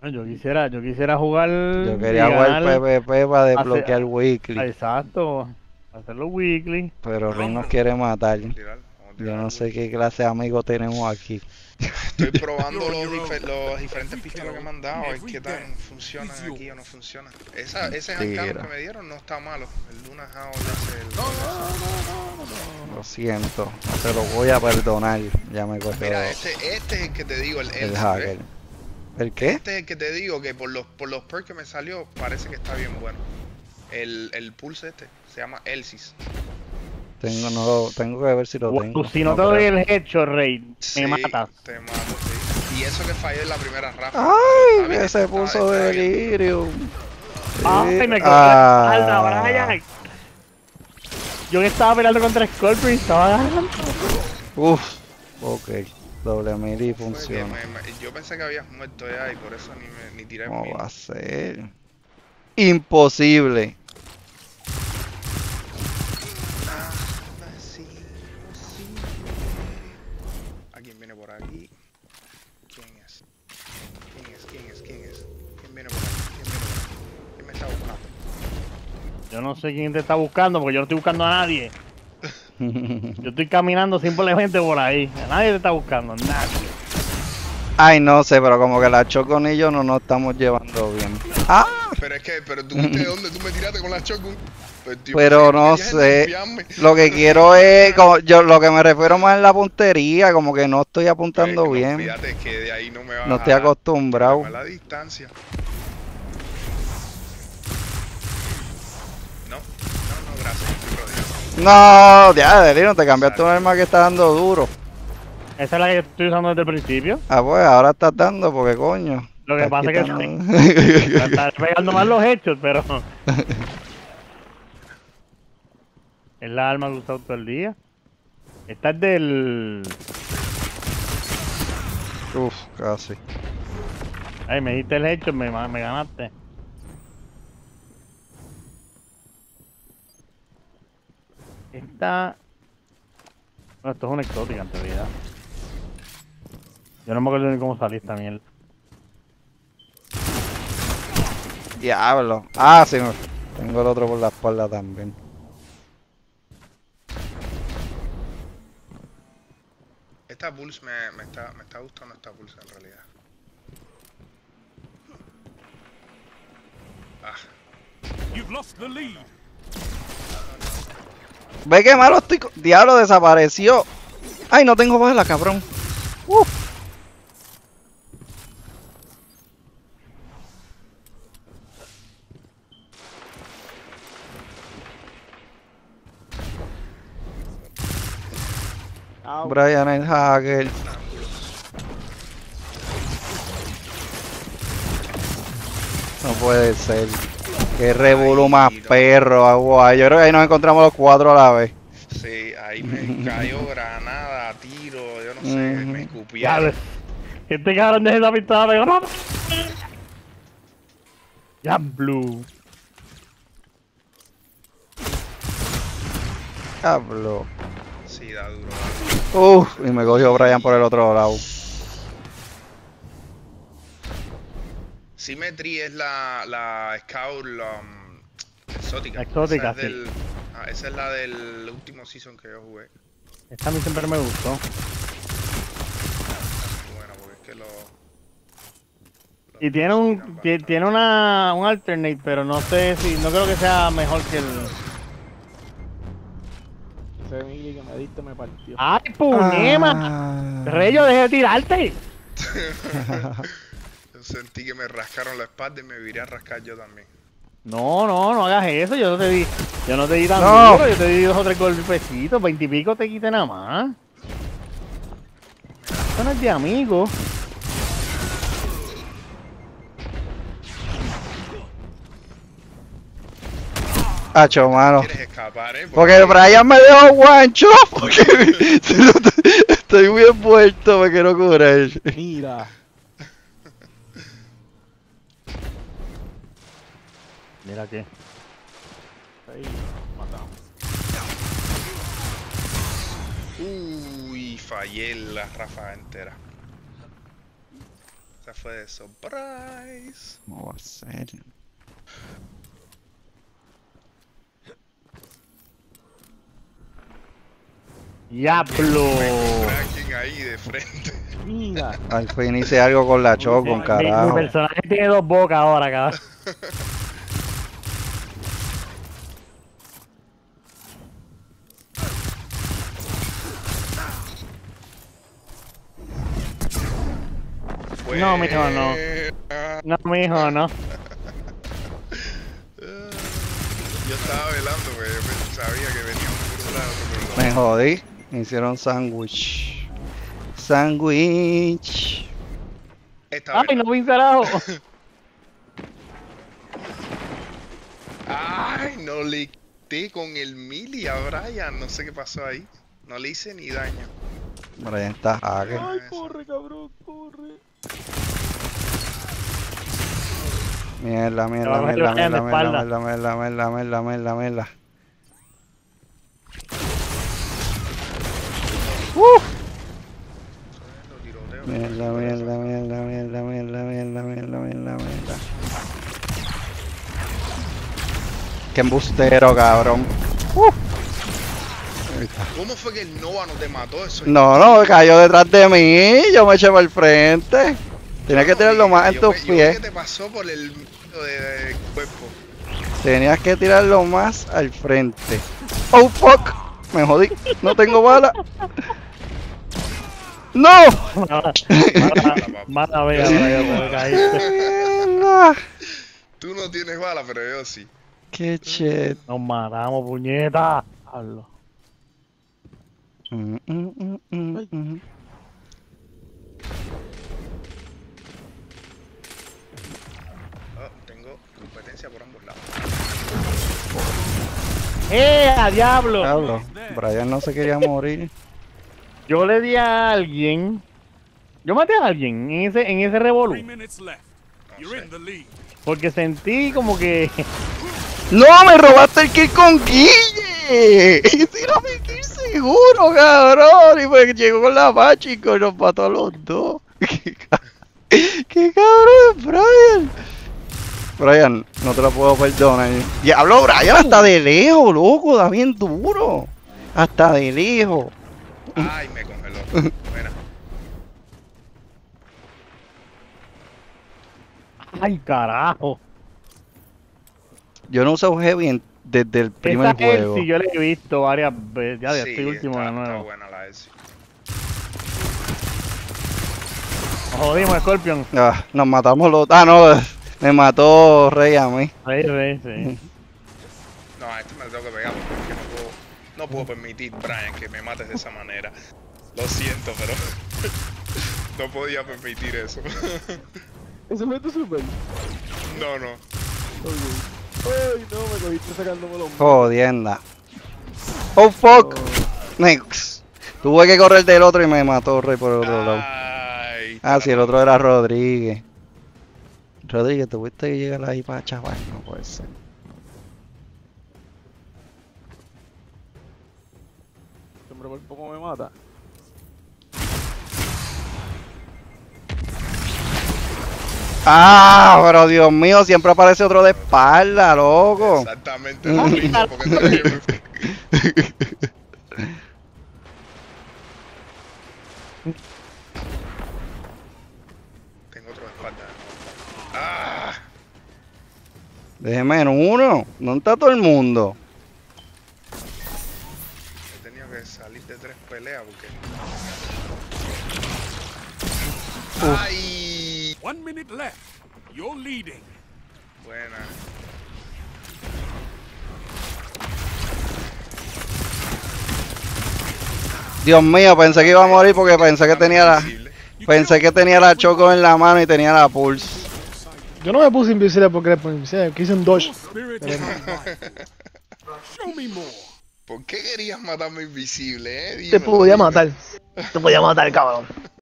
Yo quisiera jugar Yo y quería jugar ganar. PvP para Hacer, desbloquear Weekly, exacto. Hacerlo weekly. pero Ring nos quiere matar. Vamos a Yo tirar al no sé wiki. qué clase de amigos tenemos aquí. Estoy probando los diferentes pistolas que me han dado, a ver qué tan funcionan aquí o no funcionan. Ese handcannon que Mentira. me dieron no está malo. El Luna Hound ese, el Lo siento, no te lo voy a perdonar. Ya me cogió Mira, este es el que te digo, el el Elsie, ¿ves? hacker. ¿El qué? Este es el que te digo que por los perks que me salió parece que está bien bueno. El pulse este se llama Elsis. Tengo que ver si lo tengo. Si no No te doy creo. el hecho, Rey, me Sí, matas. te mato, sí. Y eso que fallé en la primera ráfaga. ¡Ay! Está bien, Que se puso está bien. delirium. Ay, me cogió la espalda, Ah. Brian. Yo que estaba peleando contra Scorpion y estaba ganando. Uf. Ok. Doble mili ¿Cómo fue que funciona. yo pensé que habías muerto ya y por eso ni tiré ¿Cómo mil. va a ser? Imposible. Sí, sí. ¿Alguien viene por aquí? ¿Quién es? ¿Quién viene por aquí? ¿Quién me está buscando? Yo no sé quién te está buscando porque yo no estoy buscando a nadie. Yo estoy caminando simplemente por ahí. Nadie te está buscando, nadie. Ay, no sé, pero como que la Chocon y yo no nos estamos llevando bien. ¡Ah! Pero tú viste de dónde tú me tiraste con la shotgun. Pues, tío, Pero pensé que no querías sé. limpiarme. Lo que quiero es, yo lo que me refiero más es la puntería, como que no estoy Pues apuntando no, bien. fíjate que de ahí no me No vas a estoy dar. El acostumbrado. problema es la distancia. No, gracias. Estoy rodeado. No, ya, Delino, te cambiaste un arma que está dando duro. Esa es la que estoy usando desde el principio. Ah, pues ahora estás dando, porque coño. Lo que Estás pasa es que quitando. me están pegando más los hechos, pero es la arma que he usado todo el día. Esta es del... Uf, casi. Ay, me diste el hecho, me ganaste. Esta... No, esto es una exótica en realidad. Yo no me acuerdo ni cómo salí esta mierda. Diablo. Ah, sí, tengo el otro por la espalda también. Esta Pulse me está gustando esta Pulse en realidad. Ah, You've lost the lead. Ve que malo estoy. Diablo, desapareció. Ay, no tengo bala, cabrón. Uf. Brian el hacker. No puede ser. Qué revolú más Ay, no. perro, agua. Yo creo que ahí nos encontramos los cuatro a la vez. sí, ahí me cayó granada, tiro, yo no sé, me Dale. escupieron. Este cabrón de esa pistola me ganó. Ya, Blue. Diablo. Sí, da duro. Uf, y me cogió Brian por el otro lado. Symmetry es la Scout exótica. La exótica, esa es del, esa es la del último season que yo jugué. Esta a mí siempre me gustó. Bueno, porque es que Y tiene tiene un alternate, pero no sé si, no creo que sea mejor que el... Ese Mili que me diste me partió. ¡Ay, punema! Ah. Reyo, deja de tirarte. Yo sentí que me rascaron la espalda y me viré a rascar yo también. No hagas eso, yo no te di tan No. duro, yo te di 2 o 3 golpecitos, 20 y pico te quité nada más. Esto no es de amigos. Hacho, mano. ¿Quieres escapar, Porque Brian me dejó guancho. Porque estoy muy envuelto, me quiero curar. Mira. Mira que. Ahí, matamos. Uy, fallé la ráfaga entera. Esa me fue de surprise. ¿Cómo va a ser? ¡Diablo! Tracking ahí de frente. Mira. Al fin hice algo con la Choco, Mi carajo. personaje tiene dos bocas ahora, cabrón. No, mijo, no. No, mijo, no. Yo estaba velando, porque yo sabía que venía un por un lado, otro por el Me otro. jodí. Me hicieron sándwich. Sándwich. Estaba ¡Ay, no velando. vi un carajo! Ay, no le quité con el mili a Brian. No sé qué pasó ahí. No le hice ni daño. Brian está hacker. Ay, corre, cabrón, corre. Mierda, mierda, Te va a coger mierda, Brian de mierda, espalda. mierda, mierda, mierda, mierda, mierda, mierda. Los tiroteos. Mierda, mierda, mierda, mierda, mierda, mierda, mierda, mierda, mierda. Qué embustero, cabrón. Ahí está. ¿Cómo fue que el Nova no te mató? Eso es No, no, cayó detrás de mí. Yo me eché por el frente. Tenías que tirarlo más en tus Yo vi que pies. te pasó por el medio de cuerpo. Tenías que tirarlo más al frente. Oh, fuck. Me jodí. No tengo bala. ¡No! Mata, vea, Brian, caíste. Mierda. Tú no tienes bala, pero yo sí. Qué chet. Nos matamos, puñeta. Hablo. Oh, tengo competencia por ambos lados. ¡A diablo! Diablo. Brian no se quería morir. Yo le di a alguien. Yo maté a alguien en ese 3 revolú. minutes left. You're in the lead. Porque sentí como que. ¡No! ¡Me robaste el kill con Guille! ¡Ese era mi kill seguro, cabrón! Y pues llegó con la Pachico y nos mató a los dos. ¡Qué cabrón, Brian! Brian, no te lo puedo perdonar. ¡Diablo, Brian! Hasta de lejos, loco. Da bien duro. Hasta de lejos. Ay, me congeló. Buena. ¡Ay, carajo! Yo no uso heavy desde el primer Esa juego. Elsie yo la he visto varias veces. Ya de Sí, este último de está nuevo. buena la Elsie. Nos jodimos, Scorpion. Ah, nos matamos los... Ah, no. Me mató Rey a mí. Rey, sí. No, a este me lo tengo que pegar porque es que no puedo permitir, Brian, que me mates de esa manera. Lo siento, pero no podía permitir eso. ¿Eso fue tu super? No, no. Ok. Ay, no, me cogiste sacándome los Jodienda. Oh, fuck. Next. Tuve que correr del otro y me mató Rey por el otro lado. Ay, Ah, sí, el otro era Rodríguez. Rodríguez, tuviste que llegar ahí para chaval. No puede ser. Este hombre por poco me mata. Ah, pero Dios mío, siempre aparece otro de espalda, loco. Exactamente lo mismo, porque eso es lo que me- Tengo otro de espalda. Ah, Déjeme en uno. ¿Dónde está todo el mundo? he tenido que salir de 3 peleas porque. Ay, 1 minute left. You're leading. buena. Dios mío, pensé que iba a morir porque pensé que tenía la... Pensé que tenía la Choco en la mano y tenía la Pulse. Yo no me puse invisible porque le puse invisible, que hice un dodge. Spirit is alive. Show me more. ¿Por qué querías matarme invisible, Te Dímelo, podía dime. matar. Te podía matar, cabrón.